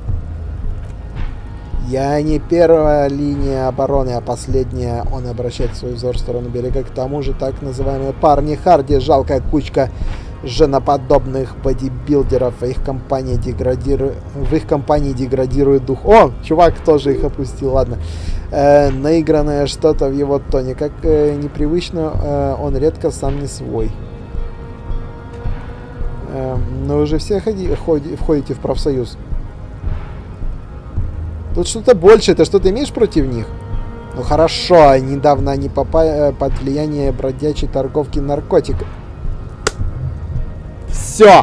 [SPEAKER 2] Я не первая линия обороны, а последняя. Он обращает свой взор в сторону берега. К тому же так называемые парни Харди, жалкая кучка женоподобных бодибилдеров. В их компании деградирует дух. О, чувак тоже их опустил, ладно. Наигранное что-то в его тоне. Как непривычно, он редко сам не свой. Но вы же все входите в профсоюз. Тут что-то больше. Ты что-то имеешь против них? Ну хорошо, недавно они попали под влияние бродячей торговки наркотиков. Все!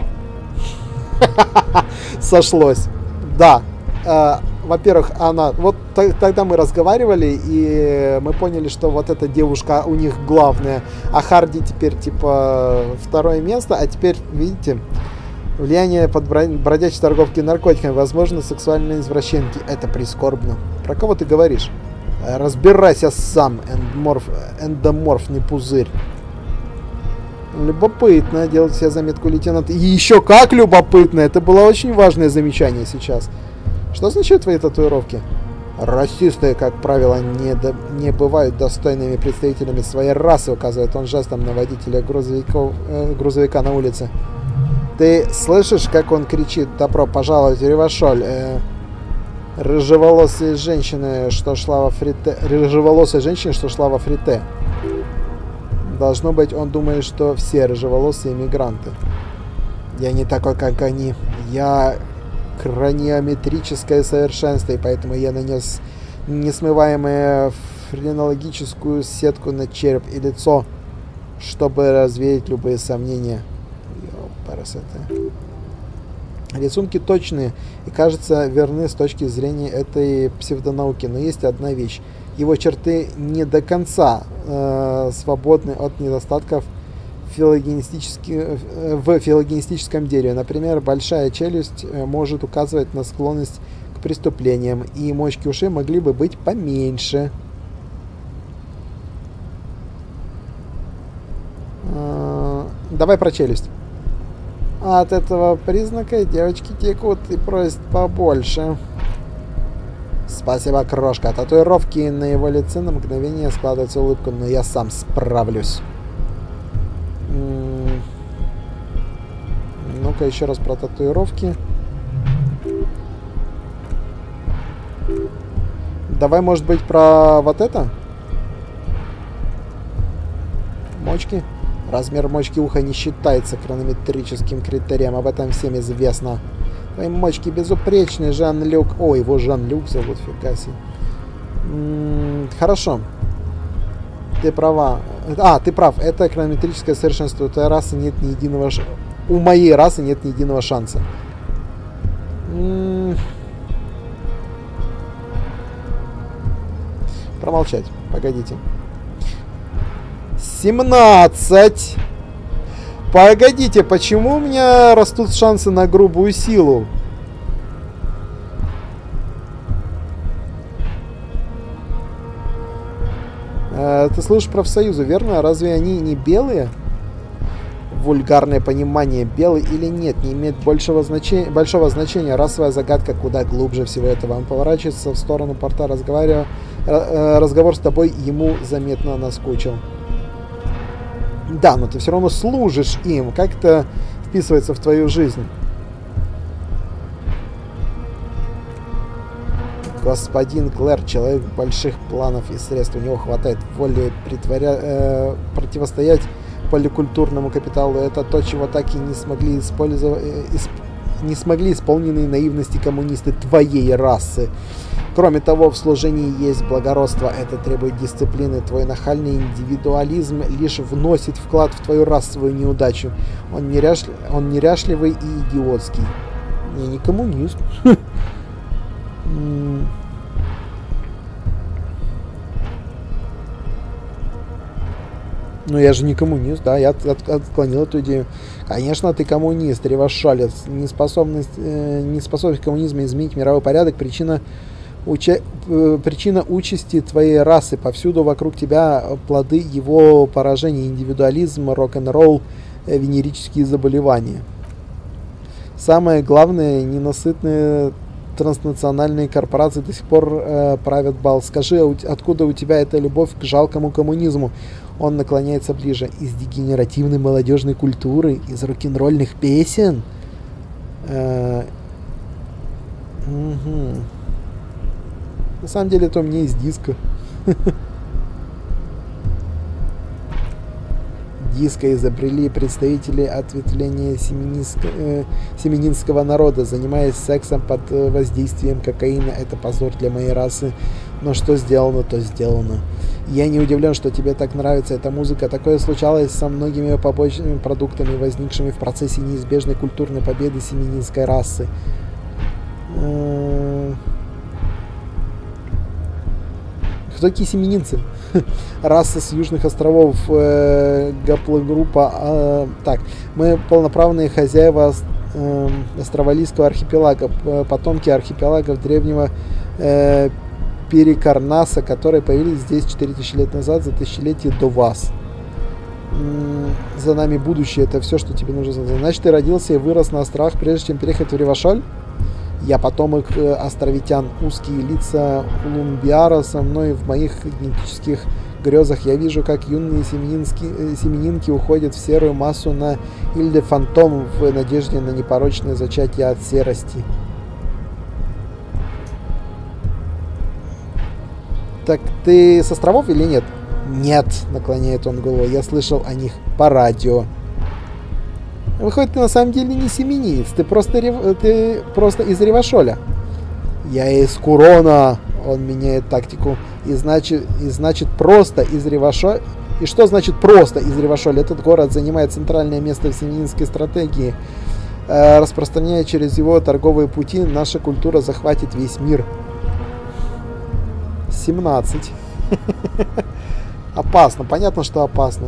[SPEAKER 2] Сошлось. Да. Во-первых, она... Вот тогда мы разговаривали, и мы поняли, что вот эта девушка у них главная, а Харди теперь, типа, второе место, а теперь, видите... Влияние под бродячей торговки наркотиками, возможно, сексуальные извращенки. Это прискорбно. Про кого ты говоришь? Разбирайся сам, эндоморфный пузырь. Любопытно, делать себе заметку, лейтенант. И еще как любопытно! Это было очень важное замечание сейчас. Что означают твои татуировки? Расисты, как правило, не бывают достойными представителями своей расы, указывает он жестом на водителя грузовика на улице. Ты слышишь, как он кричит: «Добро пожаловать в Ревашоль!» Рыжеволосая женщина, что шла во фрите. Должно быть, он думает, что все рыжеволосые иммигранты. Я не такой, как они. Я краниометрическое совершенство, и поэтому я нанес несмываемую френологическую сетку на череп и лицо, чтобы развеять любые сомнения. Рисунки точные и, кажется, верны с точки зрения этой псевдонауки, но есть одна вещь. Его черты не до конца свободны от недостатков в филогенетическом дереве. Например, большая челюсть может указывать на склонность к преступлениям, и мочки ушей могли бы быть поменьше. Давай про челюсть. От этого признака девочки текут и просят побольше. Спасибо, крошка. Татуировки на его лице на мгновение складывается улыбка, но я сам справлюсь. Ну-ка еще раз про татуировки. Давай, может быть, про вот это? Мочки? Размер мочки уха не считается хронометрическим критерием, об этом всем известно. Твои мочки безупречны, Жан-Люк. О, его Жан-Люк зовут, фига себе. Хорошо. Ты права. Ты прав. Это хронометрическое совершенство. У твоей расы нет ни единого... У моей расы нет ни единого шанса. Промолчать. Погодите. 17! Погодите, почему у меня растут шансы на грубую силу? Ты слышишь профсоюзы, верно? Разве они не белые? Вульгарное понимание, белый или нет, не имеет большого значения. Расовая загадка куда глубже всего этого. Он поворачивается в сторону порта, разговор с тобой ему заметно наскучил. Да, но ты все равно служишь им. Как это вписывается в твою жизнь? Господин Клэр, человек больших планов и средств. У него хватает воли противостоять поликультурному капиталу. Это то, чего так и не смогли исполненные наивности коммунисты твоей расы. Кроме того, в служении есть благородство. Это требует дисциплины. Твой нахальный индивидуализм лишь вносит вклад в твою расовую неудачу. Он неряшливый и идиотский. Я не коммунист. Ну, я же не коммунист, да, я отклонил эту идею. Конечно, ты коммунист, ревошалец. Неспособность коммунизма изменить мировой порядок — причина участи твоей расы. Повсюду вокруг тебя плоды его поражения: индивидуализм, рок-н-ролл, венерические заболевания. Самое главное, ненасытные транснациональные корпорации до сих пор правят бал. Скажи, откуда у тебя эта любовь к жалкому коммунизму? Он наклоняется ближе. Из дегенеративной молодежной культуры, из рок-н-ролльных песен. На самом деле это у меня из диска. Диско изобрели представители ответвления семининского народа, занимаясь сексом под воздействием кокаина. Это позор для моей расы. Но что сделано, то сделано. Я не удивлен, что тебе так нравится эта музыка. Такое случалось со многими побочными продуктами, возникшими в процессе неизбежной культурной победы семининской расы. Кто такие семининцы? Раса с южных островов, гаплогруппа. Так, мы полноправные хозяева Островалийского архипелага, потомки архипелагов древнего Перикарнаса, которые появились здесь 4000 лет назад, за тысячелетие до вас. За нами будущее — это все, что тебе нужно знать. Значит, ты родился и вырос на островах, прежде чем переехать в Ревашоль? Я потомок островитян. Узкие лица Улумбиара со мной в моих генетических грезах. Я вижу, как юные семенинки уходят в серую массу на Иль-де-Фантом в надежде на непорочное зачатие от серости. Так ты с островов или нет? Нет, наклоняет он голову. Я слышал о них по радио. Выходит, ты на самом деле не семениец, ты просто из Ревашоля. Я из Курона. Он меняет тактику. И значит просто из Ревашоля. И что значит просто из Ревашоля? Этот город занимает центральное место в семенинской стратегии. Распространяя через его торговые пути, наша культура захватит весь мир. 17. Опасно. Понятно, что опасно.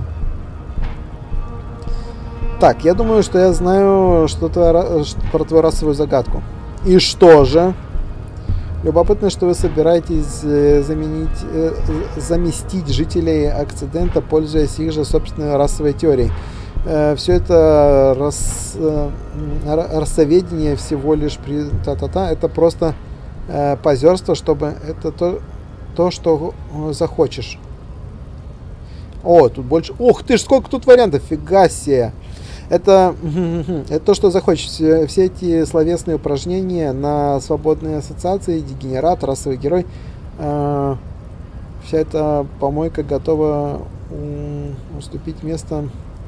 [SPEAKER 2] Так, я думаю, что я знаю что-то про твою расовую загадку. И что же? Любопытно, что вы собираетесь заместить жителей Окцидента, пользуясь их же собственной расовой теорией. Все это расоведение всего лишь это просто позерство, чтобы это то, что захочешь. О, тут больше... Ох ты ж, сколько тут вариантов, фига себе. Это то, что захочешь. Все эти словесные упражнения на свободные ассоциации, дегенерат, расовый герой. Вся эта помойка готова уступить место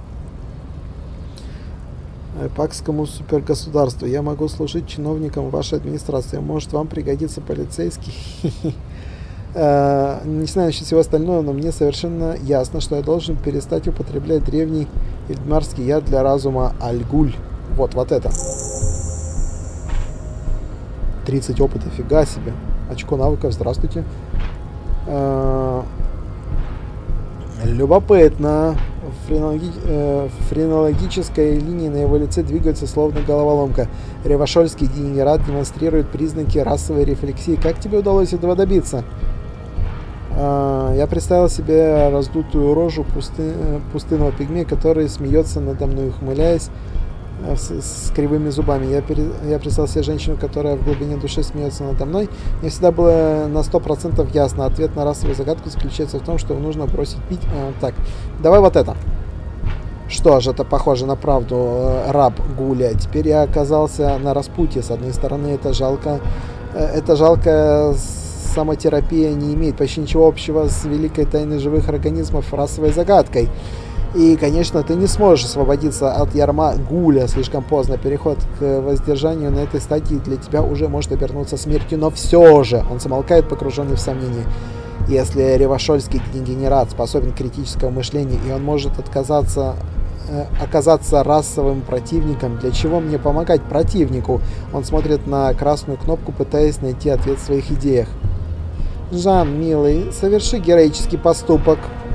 [SPEAKER 2] пакскому супергосударству. Я могу служить чиновником вашей администрации. Может, вам пригодится полицейский? Не знаю насчет всего остального, но мне совершенно ясно, что я должен перестать употреблять древний эльдмарский яд для разума Альгуль. Вот это. 30 опыта, фига себе. Очко навыков, здравствуйте. Любопытно. Френологическая линия на его лице двигается словно головоломка. Ревашольский дегенерат демонстрирует признаки расовой рефлексии. Как тебе удалось этого добиться? Я представил себе раздутую рожу пустынного пигмея, который смеется надо мной, ухмыляясь с кривыми зубами. Я представил себе женщину, которая в глубине души смеется надо мной. Мне всегда было на 100% ясно. Ответ на расовую загадку заключается в том, что нужно бросить пить. Так, давай вот это. Что же, это похоже на правду, раб Гуля. Теперь я оказался на распутье. С одной стороны, это жалкая самотерапия не имеет почти ничего общего с великой тайной живых организмов, расовой загадкой. И, конечно, ты не сможешь освободиться от ярма Гуля слишком поздно. Переход к воздержанию на этой стадии для тебя уже может обернуться смертью, но все же он замолкает, погруженный в сомнения. Если ревашольский дегенерат способен к критическому мышлению, и он может оказаться расовым противником, для чего мне помогать противнику? Он смотрит на красную кнопку, пытаясь найти ответ в своих идеях. Жан, милый, соверши героический поступок.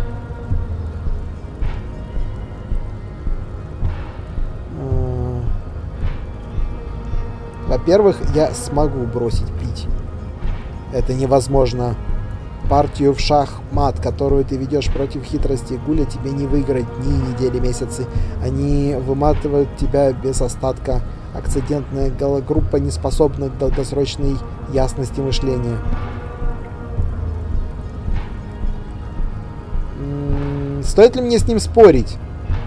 [SPEAKER 2] Во-первых, я смогу бросить пить. Это невозможно. Партию в шахмат, которую ты ведешь против хитрости Гуля, тебе не выиграть дни, недели, месяцы. Они выматывают тебя без остатка. Акцидентная галогруппа не способна к долгосрочной ясности мышления. Стоит ли мне с ним спорить?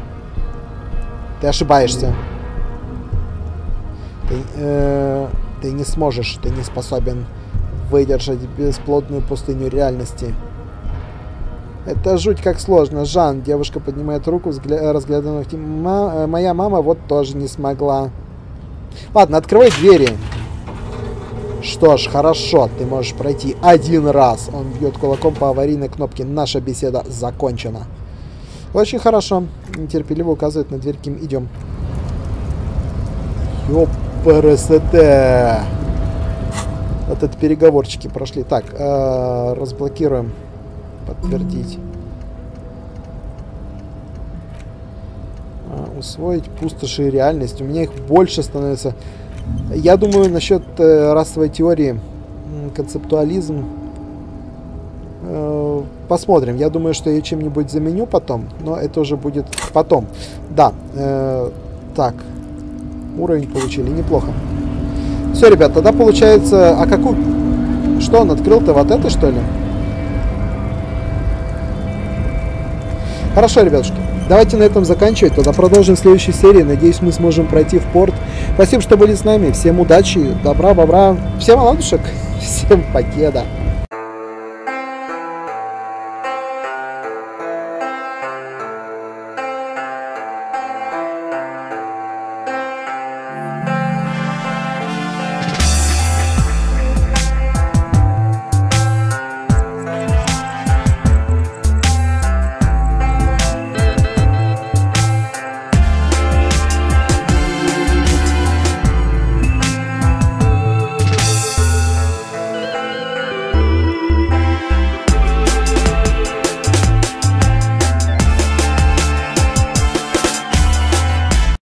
[SPEAKER 2] Ты ошибаешься. Ты не сможешь, ты не способен выдержать бесплодную пустыню реальности. Это жуть как сложно. Жан, девушка поднимает руку, разглядывая ногти. Моя мама вот тоже не смогла. Ладно, открывай двери. Что ж, хорошо, ты можешь пройти один раз. Он бьет кулаком по аварийной кнопке. Наша беседа закончена. Очень хорошо. Нетерпеливо указывает на дверь, Ким. Идем. ПРСТ. Вот это переговорчики прошли. Так, разблокируем. Подтвердить. Усвоить пустоши и реальность. У меня их больше становится. Я думаю, насчет расовой теории, концептуализм. Посмотрим. Я думаю, что я чем-нибудь заменю потом. Но это уже будет потом. Да. Так. Уровень получили. Неплохо. Все, ребят, тогда получается... А какую... Что он открыл-то? Вот это, что ли? Хорошо, ребятушки. Давайте на этом заканчивать. Тогда продолжим в следующей серии. Надеюсь, мы сможем пройти в порт. Спасибо, что были с нами. Всем удачи, добра, бобра. Всем оладушек. Всем покеда.